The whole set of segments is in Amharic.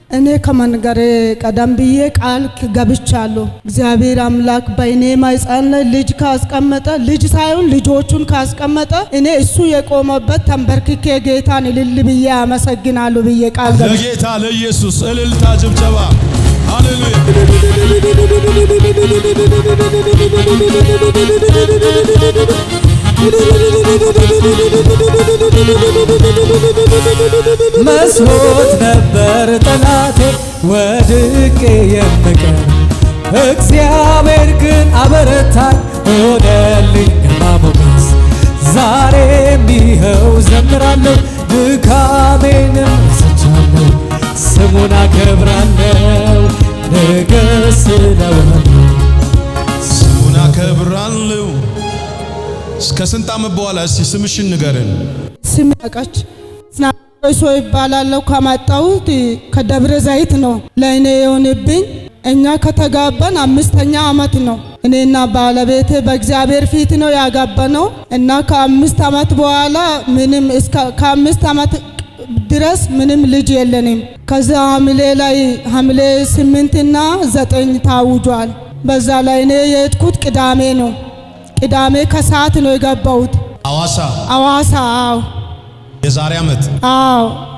እኔ ከመንገሬ ቀደም ብዬ ቃል ገብቻለሁ እግዚአብሔር አምላክ በእኔ ማይጻን ልጅ ካስቀመጠ ልጅ ሳይሆን ልጆቹን ካስቀመጠ እኔ እሱ የቆመበት ተንበርክኬ ጌታን እልል ብዬ አመሰግናለሁ ብዬ ቃል ገብቻለሁ ለጌታ ለኢየሱስ እልልታ ጭብጨባ ሃሌሉያ መስሎት ነበር ጠላቴ ወድቄ የምቀር እግዚአብሔር ግን አበረታኝ ሆነልኝ ግርማ ሞገስ ዛሬም ይኸው ዘምራለሁ ድካሜንም ረስቻለሁ ስሙን አከብራለሁ ንገስ ስለሆነ ስሙን አከብራለሁ እስከ ስንት ዓመት በኋላ እስቲ ስምሽን ንገረን ስም ያቃች ናይሶ ይባላል ከመጣሁት ከደብረ ዘይት ነው ለእኔ የሆነብኝ እኛ ከተጋባን 5ኛ ዓመት ነው እኔና ባለቤቴ በእግዚአብሔር ፊት ነው ያጋባነው እና ከ5 ዓመት በኋላ ምንም ከ5 ዓመት ድረስ ምንም ልጅ የለንም ከዛ ሐምሌ 8 እና 9 ታውጇል በዛ ላይ እኔ የሄድኩት ቅዳሜ ነው ቅዳሜ ከሰዓት ነው የገባሁት አዋሳ አዎ የዛሬ ዓመት አዎ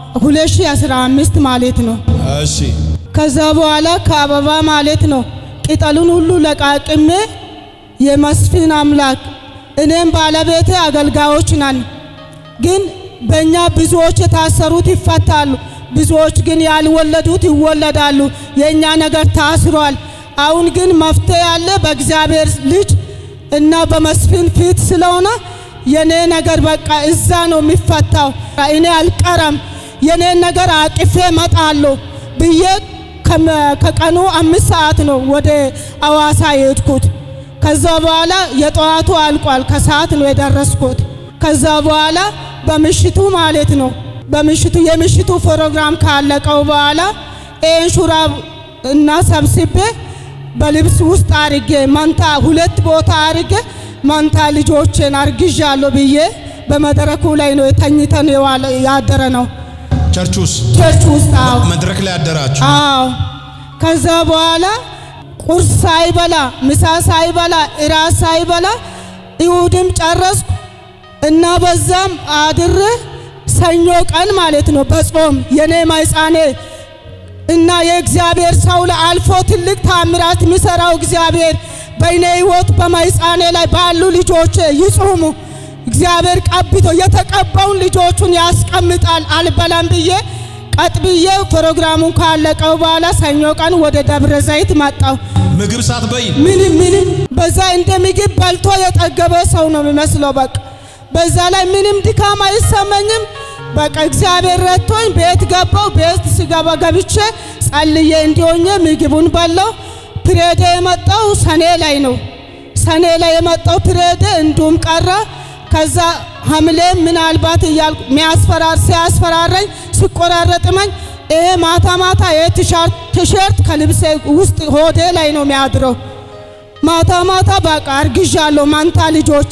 2015 ማለት ነው እሺ ከዛ በኋላ ከአበባ ማለት ነው ቅጠሉን ሁሉ ለቃቅሜ የመስፍን አምላክ እኔም ባለቤቴ አገልጋዮች ነን ግን በእኛ ብዙዎች የታሰሩት ይፈታሉ ብዙዎች ግን ያልወለዱት ይወለዳሉ የኛ ነገር ታስሯል አሁን ግን መፍትሄ ያለ በእግዚአብሔር ልጅ እና በመስፍን ፊት ስለሆነ የኔ ነገር በቃ እዛ ነው የሚፈታው እኔ አልቀረም የኔ ነገር አቅፌ መጣለሁ ብዬ ከቀኑ 5 ሰዓት ነው ወደ አዋሳ የሄድኩት ከዛ በኋላ የጧቱ አልቋል ከሰዓት ነው የደረስኩት ከዛ በኋላ በምሽቱ ማለት ነው የምሽቱ ፕሮግራም ካለቀው በኋላ ሹራብ እና ሰብስቤ በልብስ ውስጥ አርጌ መንታ 2 ቦታ አርጌ መንታ ልጆችን አርግዣለሁ ብዬ በመድረኩ ላይ ነው ተኝተን ያደረ ነው ቸርች ውስጥ አዎ መድረክ ላይ ያደራችሁ አዎ ከዛ በኋላ ቁርስ ሳይበላ ምሳ ሳይበላ እራት ሳይበላ ይሁድም ጨረስኩ እና በዛም አድሬ ሰኞ ቀን ማለት ነው በጾም የኔ ማይጻኔ እና የእግዚአብሔር ሰው ለአልፎ ትልቅ ታምራት የሚሰራው እግዚአብሔር በእኔ ህይወት በማይጻኔ ላይ ባሉ ልጆች ይጾሙ እግዚአብሔር ቀብቶ የተቀባውን ልጆቹን ያስቀምጣል አልበላም ብዬ ቀጥብዬ ፕሮግራሙን ካለቀው በኋላ ሰኞ ቀን ወደ ደብረ ዘይት መጣው ምግብ ሳትበይ ምንም በዛ እንደ ምግብ በልቶ የጠገበ ሰው ነው የሚመስለው በቃ በዛ ላይ ምንም ድካም አይሰማኝም በቃ እግዚአብሔር ረቶኝ ቤት ገባው ቤት ሲገባ ገብቼ ጸልዬ እንዲሆነ ምግቡን በላው ፕሬደ የመጣው ሰኔ ላይ የመጣው ፕሬደ እንዱም ቀረ ከዛ ሐምሌ ምናልባት ይያል ሲያስፈራረኝ ሲቆራረጥመኝ ማታ ቲሸርት ከልብሴ ውስጥ ሆዴ ላይ ነው የሚያድረው ማታ በቃ አርግዣለሁ ማንታ ልጆቼ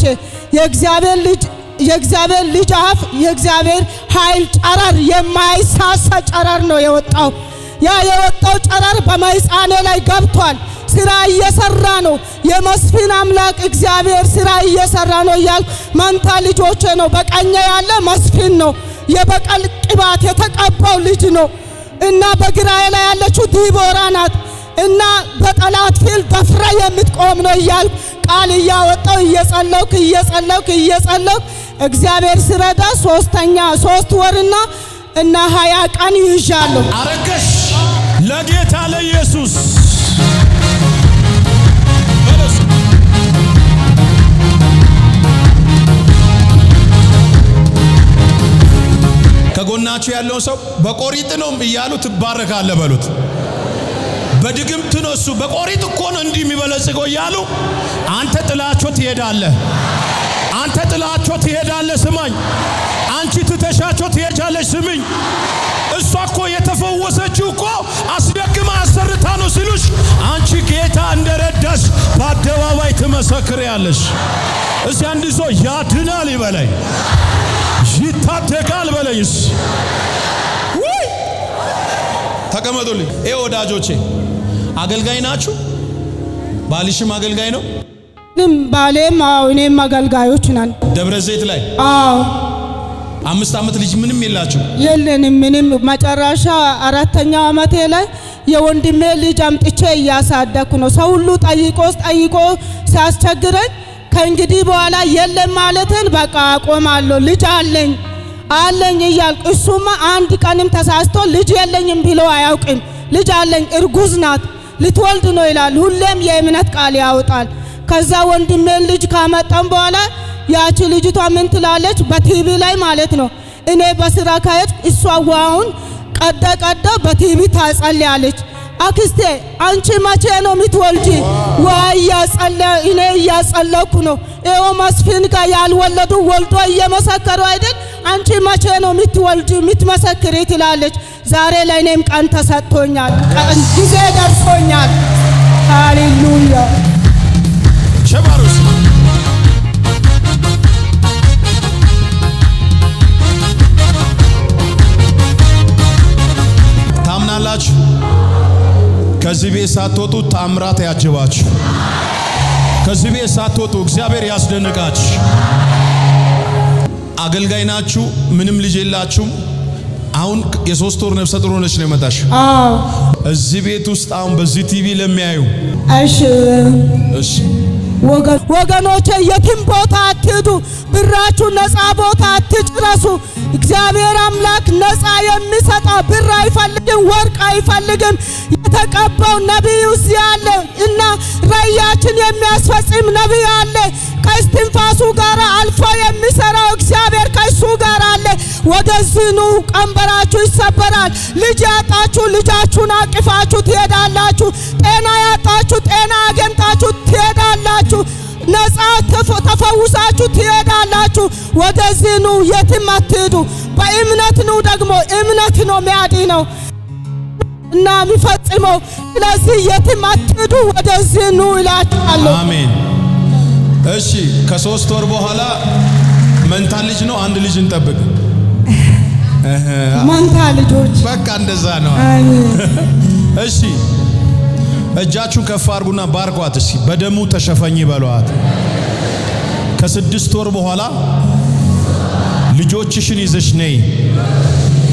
የእግዚአብሔር ልጅ አፍ የእግዚአብሔር ኃይል ጨረር የማይሳሳ ጨረር ነው የወጣው ያ የወጣው ጨረር በማይጻኔ ላይ ገብቷል ስራ እየሰራ ነው የመስፍን አምላክ እግዚአብሔር ስራ እየሰራ ነው ይላል ማንታ ልጆቼ ነው በቀኝ ያለ መስፍን ነው የበቀል ቅባት የተቀባው ልጅ ነው እና በግራዬ ላይ ያለችው ዲቦራ ናት እና በጠላት ፊል ደፍራ የምትቆም ነው ይላል ቃል ያወጣው እየጸለውክ እግዚአብሔር ሲረዳ 3 ወርና እና 20 ቀን ይዣለሁ አረገሽ ለጌታ ለኢየሱስ ከጎናችሁ ያለው ሰው በቆሪጥ ነው ይያሉ ትባረካለ በሉት በድግምት ነው እሱ በቆሪጥ እኮ ነው እንዲህ የሚበለጽገው ይያሉ አንተ ጥላቸው ትሄዳለህ ስማኝ አንቺ ትተሻቸው ትሄጃለሽ ስምኝ እሷ እኮ የተፈወሰችው እኮ አስደግማ አሰርታ ነው ሲሉሽ አንቺ ጌታ እንደረዳሽ በአደባባይ ትመሰክሪያለሽ እስቲ አንድ ሰው ያድናል ይበለኝ ይታደጋል በለይስ ተቀመጡልኝ። ወዳጆቼ አገልጋይ ናችሁ? ባልሽም አገልጋይ ነው? ባሌም እኔም አገልጋዮች ነን። ደብረ ዘይት ላይ 5 ዓመት ልጅ ምንም የላችሁ? የለንም ምንም። መጨረሻ 4ኛው ዓመቴ ላይ የወንድሜ ልጅ አምጥቼ እያሳደኩ ነው። ሰው ሁሉ ጠይቆ ሲያስቸግረኝ ከእንግዲህ በኋላ የለም ማለትን በቃ አቆማለሁ። ልጅ አለኝ እያልኩ እሱማ አንድ ቀንም ተሳስቶ ልጅ የለኝም ብሎ አያውቅም። ልጅ አለኝ፣ እርጉዝ ናት፣ ልትወልድ ነው ይላል። ሁሌም የእምነት ቃል ያወጣል። ከዛ ወንድሜ ልጅ ካመጣም በኋላ ያቺ ልጅቷ ምን ትላለች? በቲቪ ላይ ማለት ነው እኔ በስራ ካየት እሷ ዋውን ቀዳ በቲቪ ታጸልያለች። አክስቴ አንቺ መቼ ነው የምትወልጂ? እኔ እያጸለኩ ነው። ይኸው መስፍን ጋር ያልወለዱ ወልዶ እየመሰከሩ አይደል? አንቺ መቼ ነው የምትወልጂ የምትመሰክሪ ትላለች። ዛሬ ላይ እኔም ቀን ተሰጥቶኛል፣ ጊዜ ደርሶኛል። ሃሌሉያ ሸባሩስ ታምናላችሁ? ከዚህ ቤት ሳትወጡ ተአምራት ያጅባችሁ። ከዚህ ቤት ሳትወጡ እግዚአብሔር ያስደንቃችሁ። አገልጋይ ናችሁ፣ ምንም ልጅ የላችሁም። አሁን የ3 ወር ነፍሰ ጡር ሆነሽ ነው የመጣሽ? እዚህ ቤት ውስጥ አሁን በዚህ ቲቪ ለሚያዩ እሺ ወገኖቼ የትም ቦታ አትሄዱ፣ ብራችሁ ነፃ ቦታ አትጭረሱ። እግዚአብሔር አምላክ ነፃ የሚሰጣ ብር አይፈልግም፣ ወርቅ አይፈልግም። የተቀባው ነቢይ እዚህ አለ እና ራእያችን የሚያስፈጽም ነቢይ አለ። ከእስትንፋሱ ጋር አልፎ የሚሰራው እግዚአብሔር ከእሱ ጋር አለ። ወደዚህ ኑ፣ ቀንበራችሁ ይሰበራል። ልጅ ያጣችሁ ልጃችሁን አቅፋችሁ ትሄዳላችሁ። ጤና ያጣችሁ ጤና አገኝታችሁ ትሄዳላችሁ። ነፃ ተፈውሳችሁ ትሄዳላችሁ። ወደዚህ ኑ፣ የትም አትሄዱ። በእምነት ኑ። ደግሞ እምነት ነው የሚያድነው እና የሚፈጽመው። ስለዚህ የትም አትሄዱ፣ ወደዚህ ኑ እላችኋለሁ። አሜን። እሺ ከ3 ወር በኋላ መንታ ልጅ ነው? አንድ ልጅ እንጠብቅ? መንታ ልጆች በቃ እንደዛ ነው። እሺ እጃችሁን ከፍ አድርጉና ባርኳት። እሺ በደሙ ተሸፈኝ በሏት። ከ6 ወር በኋላ ልጆችሽን ይዘሽ ነይ።